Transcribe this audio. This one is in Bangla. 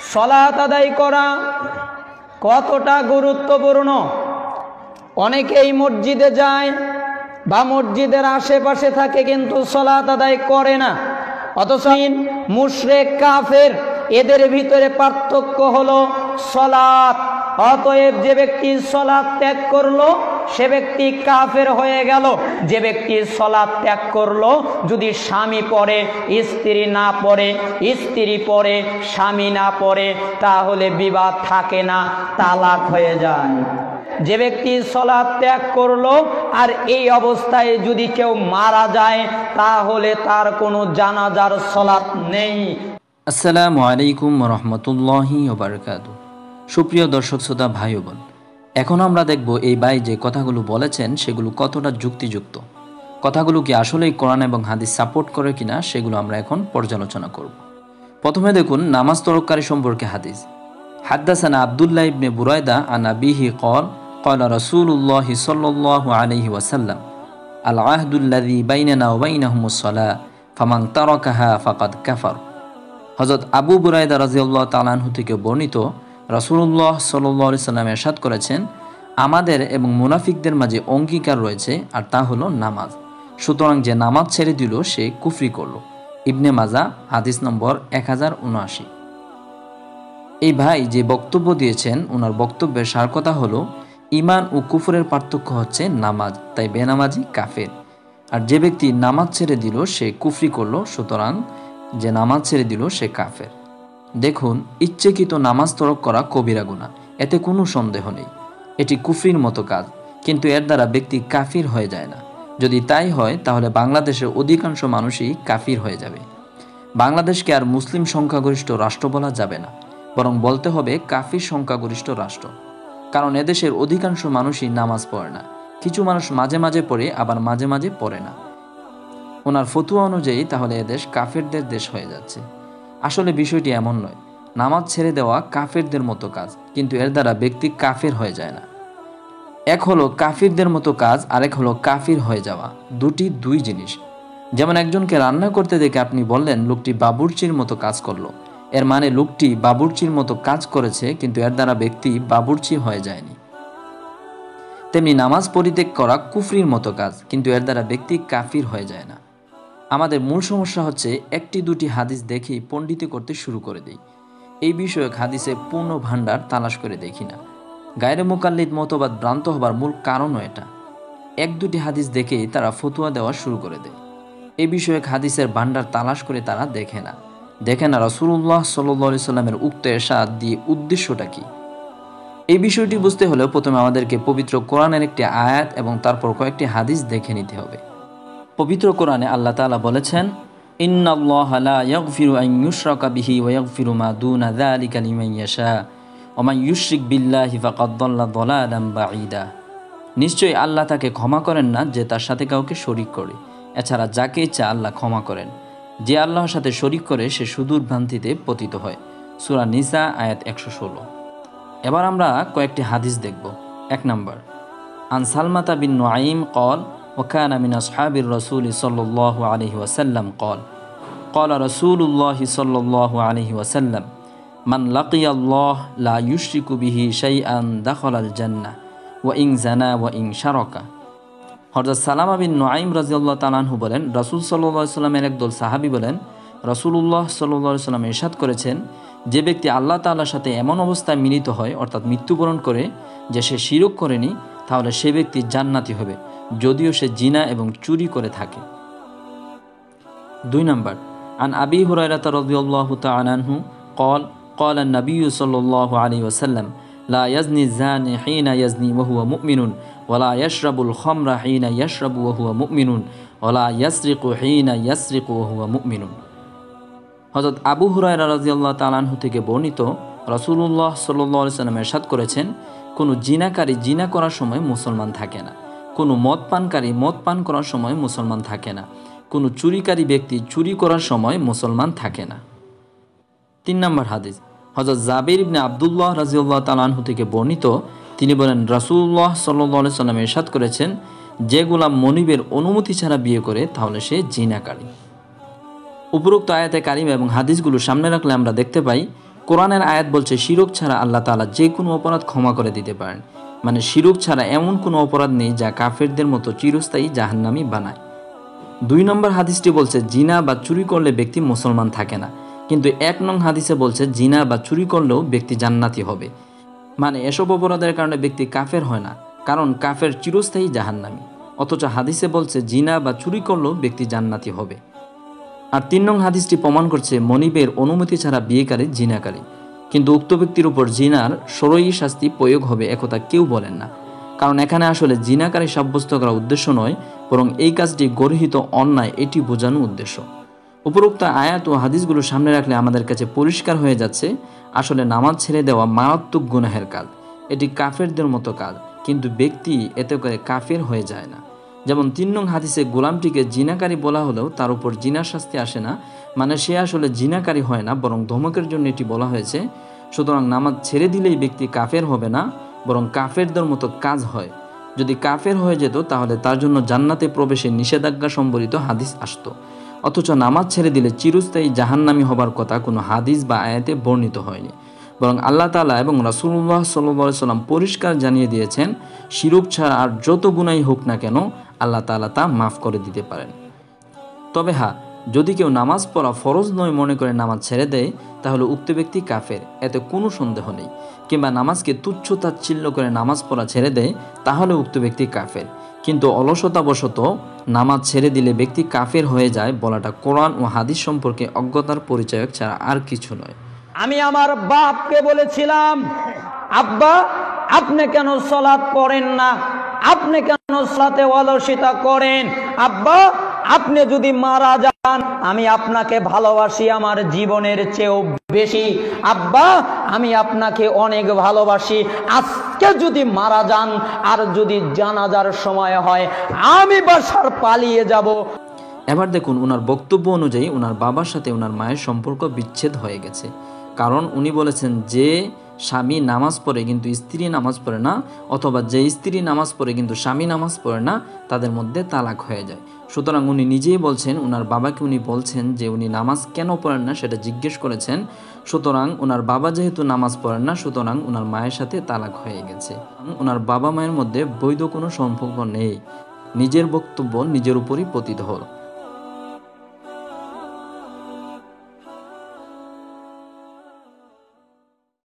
সালাত আদায় করা কতটা গুরুত্বপূর্ণ। অনেকেই মসজিদে যায় বা মসজিদের আশেপাশে থাকে কিন্তু সালাত আদায় করে না, অথচ মুশরিক কাফের এদের ভিতরে পার্থক্য হলো সালাত। অতএব যে ব্যক্তি সালাত ত্যাগ করলো সে ব্যক্তি কাফের হয়ে গেল। যে ব্যক্তি সালাত ত্যাগ করলো, যদি স্বামী পড়ে স্ত্রী না পড়ে, স্ত্রী পড়ে স্বামী না পড়ে, তাহলে বিবাদ থাকে না, তালাক হয়ে যায়। যে ব্যক্তি সালাত ত্যাগ করলো আর এই অবস্থায় যদি কেউ মারা যায়, তাহলে তার কোনো জানাজার সালাত নেই। আসসালামু আলাইকুম ওয়া রাহমাতুল্লাহি ওয়া বারাকাতুহু। সুপ্রিয় দর্শক শ্রোতা ভাই ও বোন, এখন আমরা দেখব এই ভাই যে কথাগুলো বলেছেন সেগুলো কতটা যুক্তিযুক্ত, কথাগুলো কি আসলেই কোরআন এবং হাদিস সাপোর্ট করে কিনা সেগুলো আমরা এখন পর্যালোচনা করব। প্রথমে দেখুন নামাজ তরককারী সম্পর্কে হাদিস। হাদ্দাসানা আব্দুল্লাহ ইবনে বুরাইদা আন আবিহি ক্বাল ক্বালা রাসূলুল্লাহ সাল্লাল্লাহু আলাইহি ওয়াসাল্লাম আল আহদুল্লাযী বাইনানা ওয়া বাইনাহুমুস সালাহ ফামান তারাকাহা ফাকাদ কাফার। হযরত আবু বুরাইদা রাদিয়াল্লাহু তাআলা আনহু থেকে বর্ণিত, রাসূলুল্লাহ সাল্লাল্লাহু আলাইহি ওয়াসাল্লাম ইরশাদ করেছেন, আমাদের এবং মুনাফিকদের মাঝে অঙ্গীকার রয়েছে আর তা হলো নামাজ, সুতরাং যে নামাজ ছেড়ে দিল সে কুফরি করল। ইবনে মাজাহ হাদিস নম্বর 1079। এই ভাই যে বক্তব্য দিয়েছেন ওনার বক্তব্যের সার কথা হলো ঈমান ও কুফরের পার্থক্য হচ্ছে নামাজ, তাই বেনামাজি কাফের। আর যে ব্যক্তি নামাজ ছেড়ে দিল সে কুফরি করল, সুতরাং যে নামাজ ছেড়ে দিল সে কাফের। দেখুন, ইচ্ছাকৃত নামাজ তরক করা কবিরা গুনাহ, এতে কোনো সন্দেহ নেই। এটি কুফরির মতো কাজ, কিন্তু এর দ্বারা ব্যক্তি কাফির হয়ে যায় না। যদি তাই হয় তাহলে বাংলাদেশের অধিকাংশ মানুষই কাফির হয়ে যাবে। বাংলাদেশকে আর মুসলিম সংখ্যাগরিষ্ঠ রাষ্ট্র বলা যাবে না, বরং বলতে হবে কাফির সংখ্যাগরিষ্ঠ রাষ্ট্র। কারণ এদেশের অধিকাংশ মানুষই নামাজ পড়ে না, কিছু মানুষ মাঝে মাঝে পড়ে, আবার মাঝে মাঝে পড়ে না। ওনার ফতুয়া অনুযায়ী তাহলে এদেশ কাফেরদের দেশ হয়ে যাচ্ছে। আসলে বিষয়টি এমন নয়। নামাজ ছেড়ে দেওয়া কাফেরদের মতো কাজ, কিন্তু এর দ্বারা ব্যক্তি কাফের হয়ে যায় না। এক হলো কাফিরদের মতো কাজ, আরেক হলো কাফির হয়ে যাওয়া, দুই জিনিস। যেমন একজনকে রান্না করতে দেখে আপনি বললেন লোকটি বাবুর্চির মতো কাজ করলো, এর মানে লোকটি বাবুর্চির মতো কাজ করেছে, কিন্তু এর দ্বারা ব্যক্তি বাবুর্চি হয়ে যায়নি। তেমনি নামাজ পরিত্যাগ করা কুফরির মতো কাজ, কিন্তু এর দ্বারা ব্যক্তি কাফির হয়ে যায় না। আমাদের মূল সমস্যা হচ্ছে একটি দুটি হাদিস দেখেই পণ্ডিতি করতে শুরু করে দেই। এই বিষয়ক হাদিসে পূর্ণ ভাণ্ডার তালাশ করে দেখি না। গায়রে মুকাল্লিদ মতবাদ ভ্রান্ত হবার মূল কারণও এটা। এক দুটি হাদিস দেখেই তারা ফতুয়া দেওয়া শুরু করে দেয়। এই বিষয়ক হাদিসের ভাণ্ডার তালাশ করে তারা দেখে না রাসূলুল্লাহ সাল্লাল্লাহু আলাইহি সাল্লামের উক্ত ইরশাদ দিয়ে উদ্দেশ্যটা কি। এই বিষয়টি বুঝতে হলে প্রথমে আমাদেরকে পবিত্র কোরআনের একটি আয়াত এবং তারপর কয়েকটি হাদিস দেখে নিতে হবে। পবিত্র কোরআনে আল্লাহ তাআলা বলেছেন, ইন্নাল্লাহা লা ইয়াগফিরু আন ইউশরাকা বিহি ওয়া ইয়াগফিরু মা দুনা যালিকা লিমান ইয়াশা ওয়া মান ইউশরিক বিল্লাহি ফাকাদ দাল্লা দালালান বাঈদা। নিশ্চয়ই আল্লাহ তাকে ক্ষমা করেন না যে তার সাথে কাউকে শরীক করে, এছাড়া যাকে ইচ্ছা আল্লাহ ক্ষমা করেন। যে আল্লাহর সাথে শরীক করে সে সুদূর ভ্রান্তিতে পতিত হয়। সূরা নিসা আয়াত 116। এবার আমরা কয়েকটি হাদিস দেখব। 1 নম্বর, আন সালমাতা বিন নুআইম ক্বাল وكان من أصحاب الرسول صلى الله عليه وسلم قال رسول الله صلى الله عليه وسلم من لقي الله لا يشرك به شيئا دخل الجنة وإن زنا وإن شرك। হযরত সালামা বিন নুআইম রাদিয়াল্লাহু তাআলা আনহু বলেন, রাসূল সাল্লাল্লাহু আলাইহি সাল্লামের একদল সাহাবী বলেন, রাসূলুল্লাহ সাল্লাল্লাহু আলাইহি সাল্লাম ইরশাদ করেছেন, যে ব্যক্তি আল্লাহ তাআলার সাথে এমন অবস্থায় মিলিত হয়, অর্থাৎ মৃত্যুবরণ করে, যে সে শিরক করেনি, তাহলে সে ব্যক্তি জান্নাতি হবে, যদিও সে জিনা এবং চুরি করে থাকে। 2 নম্বর, আন আবি হুরায়রা রাদিয়াল্লাহু তাআলা আনহু قال قال النبي صلى الله عليه وسلم لا يزني الزاني حين يزني وهو مؤمن ولا يشرب الخمر حين يشرب وهو مؤمن ولا يسرق حين يسرق وهو مؤمن। হযরত আবু হুরায়রা রাদিয়াল্লাহু তাআলা আনহু থেকে বর্ণিত, রাসূলুল্লাহ সাল্লাল্লাহু আলাইহি ওয়াসাল্লাম ইরশাদ করেছেন, কোনো জিনাকারী জিনা করার সময় মুসলমান থাকে না, কোনো মদ পানকারী মদ পান করার সময় মুসলমান থাকে না, কোনো চুরিকারী ব্যক্তি চুরি করার সময় মুসলমান থাকে না। 3 নম্বর হাদিস, হযরত জাবির ইবনে আব্দুল্লাহ রাদিয়াল্লাহু তাআলা আনহু থেকে বর্ণিত, তিনি বলেন, রাসূলুল্লাহ সাল্লাল্লাহু আলাইহি ওয়াসাল্লাম ইরশাদ করেছেন, যে গোলাম মনিবের অনুমতি ছাড়া বিয়ে করে তাহলে সে জিনাকারী। উপরোক্ত আয়াতে কারিমা এবং হাদিসগুলো সামনে রাখলে আমরা দেখতে পাই কোরআনের আয়াত বলছে শিরক ছাড়া আল্লাহ তাআলা যে কোনো অপরাধ ক্ষমা করে দিতে পারেন। মানে শিরক ছাড়া এমন কোনো অপরাধ নেই যা কাফেরদের মতো চিরস্থায়ী জাহান্নামী বানায়। 2 নম্বর হাদিসটি বলছে জিনা বা চুরি করলে ব্যক্তি মুসলমান থাকে না, কিন্তু 1 নং হাদিসে বলছে জিনা বা চুরি করলেও ব্যক্তি জান্নাতি হবে। মানে এসব অপরাধের কারণে ব্যক্তি কাফের হয় না, কারণ কাফের চিরস্থায়ী জাহান্নামী। অথচ হাদিসে বলছে জিনা বা চুরি করলেও ব্যক্তি জান্নাতি হবে। আর 3 নং হাদিসটি প্রমাণ করছে মনিবের অনুমতি ছাড়া বিয়েকারী জিনাকারী, কিন্তু উক্ত ব্যক্তির উপর জিনার সরই শাস্তি প্রয়োগ হবে একথা কেউ বলেন না, কারণ এখানে আসলে জিনাকারী সাব্যস্ত করা উদ্দেশ্য নয়, বরং এই কাজটি গর্হিত অন্যায় এটি বোঝানো উদ্দেশ্য। উপরোক্ত আয়াত ও হাদিসগুলো সামনে রাখলে আমাদের কাছে পরিষ্কার হয়ে যাচ্ছে আসলে নামাজ ছেড়ে দেওয়া মারাত্মক গুনাহের কাজ। এটি কাফেরদের মতো কাজ, কিন্তু ব্যক্তি এতে করে কাফের হয়ে যায় না। যেমন 3 নং হাদিসে গোলামটিকে জিনাকারী বলা হলেও তার উপর জিনার শাস্তি আসে না, মানে সে আসলে জিনাকারী হয় না, বরং ধমকের জন্য এটি বলা হয়েছে। সুতরাং নামাজ ছেড়ে দিলেই ব্যক্তি কাফের হবে না, বরং কাফেরদের মতো কাজ হয়। যদি কাফের হয়ে যেত তাহলে তার জন্য জান্নাতে প্রবেশের নিষেধাজ্ঞা সম্বলিত হাদিস আসতো। অথচ নামাজ ছেড়ে দিলে চিরস্থায়ী জাহান্নামী হবার কথা কোনো হাদিস বা আয়াতে বর্ণিত হয়নি, বরং আল্লাহ তাআলা এবং রাসূলুল্লাহ সাল্লাল্লাহু আলাইহি সাল্লাম পরিষ্কার জানিয়ে দিয়েছেন শিরক ছাড়া আর যত গুনাহই হোক না কেন আল্লাহ তাআলা তা মাফ করে দিতে পারেন। তবে হ্যাঁ, যদি কেউ নামাজ পড়া ফরজ নয় মনে করে নামাজ ছেড়ে দেয় তাহলে উক্ত ব্যক্তি কাফের, এতে কোনো সন্দেহ নেই। কিংবা নামাজকে তুচ্ছ তাচ্ছিল্য করে নামাজ পড়া ছেড়ে দেয় তাহলে উক্ত ব্যক্তি কাফের। কিন্তু অলসতাবশত নামাজ ছেড়ে দিলে ব্যক্তি কাফের হয়ে যায় বলাটা কোরআন ও হাদিস সম্পর্কে অজ্ঞতার পরিচায়ক ছাড়া আর কিছু নয়। আমি আমার বাপকে বলেছিলাম, আব্বা আপনি কেন সালাত পড়েন না, আপনি কেন সালাতে অলসতা করেন, আব্বা আপনি যদি মারা যান আমি আপনাকে ভালোবাসি আমার জীবনের চেয়েও বেশি, আব্বা আমি আপনাকে অনেক ভালোবাসি, আজকে যদি মারা যান আর যদি জানাজার সময় হয় আমি বাসার পালিয়ে যাব। এবার দেখুন ওনার বক্তব্য অনুযায়ী ওনার বাবার সাথে ওনার মায়ের সম্পর্ক বিচ্ছেদ হয়ে গেছে, কারণ উনি বলেছেন যে স্বামী নামাজ পড়ে কিন্তু স্ত্রী নামাজ পড়ে না, অথবা যে স্ত্রী নামাজ পড়ে কিন্তু স্বামী নামাজ পড়ে না, তাদের মধ্যে তালাক হয়ে যায়। সুতরাং উনি নিজেই বলছেন ওনার বাবাকে উনি বলছেন যে উনি নামাজ কেন পড়েন না সেটা জিজ্ঞেস করেছেন। সুতরাং ওনার বাবা যেহেতু নামাজ পড়েন না, সুতরাং ওনার মায়ের সাথে তালাক হয়ে গেছে। ওনার বাবা মায়ের মধ্যে বৈধ কোনো সম্পর্ক নেই। নিজের বক্তব্য নিজের উপরই পতিত হলো।